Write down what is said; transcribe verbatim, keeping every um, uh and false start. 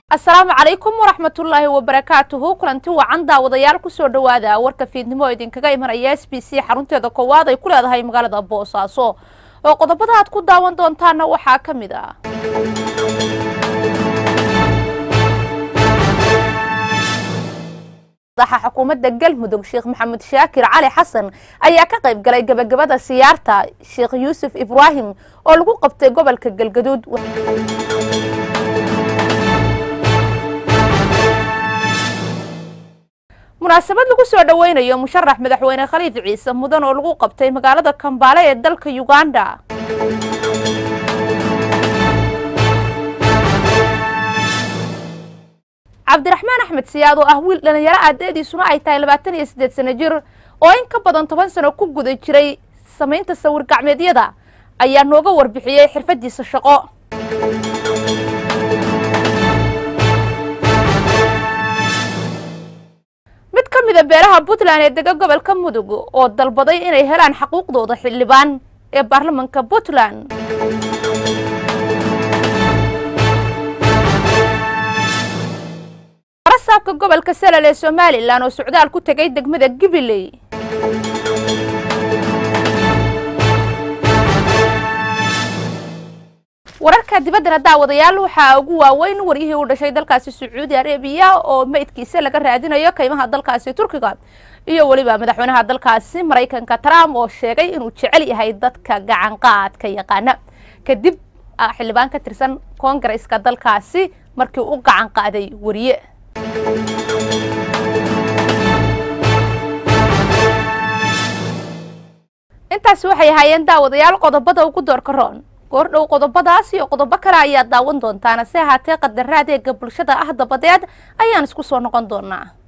السلام عليكم ورحمة الله وبركاته كلنتي وعن داوديال كسو دوادا warka fiidnimo idin kaga imanaya S B C xarunteeda koowaad ay ku leedahay magaalada Boosaaso oo qodobada aad ku daawan doontaan waxa kamid ah madaxa xukuumadda Galmudug Sheekh Maxamed Shaakir Cali Xasan ayaa ka qayb galay gabagabada siyaarta Sheekh Yuusuf Ibrahim oo lagu qabtay gobolka Galgaduud munaasabad lagu soo dhaweynayo musharax madaxweyne Khaliid Ciise mudan oo lagu qabtay magaalada Kampala ee dalka Uganda Cabdiraxmaan Axmed Siyaad oo ah wiil dhalinyaro aadeediisuna ay tahay labaatan iyo siddeed sano jir oo in ka badan toban sano ku guday jiray sameynta sawir gacmeedyada ayaa nooga warbixiyay xirfadiisa shaqo kamida beeraha Puntland ee degan gobolka Mudug oo dalbaday inay helaan xuquuqdooda xildhibaan ee baarlamaanka Puntland Warasaabka gobolka Salal ee Soomaaliland oo socdaal ku tagay degmada Gibiley wararka dibadda daawadayaal waxa ugu waaweyn wariyihii u dhashay dalkaasi Sacuudi Arabiya oo meydkiisa laga raadinayo kaymaha dalkaasi Turkiga iyo waliba madaxweynaha dalkaasi Mareykanka Trump oo sheegay inuu jecel yahay dadka gacan qaadka yaqaana kadib xildhibaan ka tirsan Koongareeska dalkaasi markii uu gacan qaaday wariye intaas waxay hayeen daawadayaal qodobada ugu doorka roon goordhow qodobadaas iyo qodobo kale ayaa daawan doontaan se haatee qadaraad ee bulshada ah dabadeed ayaan isku soo noqon doonaa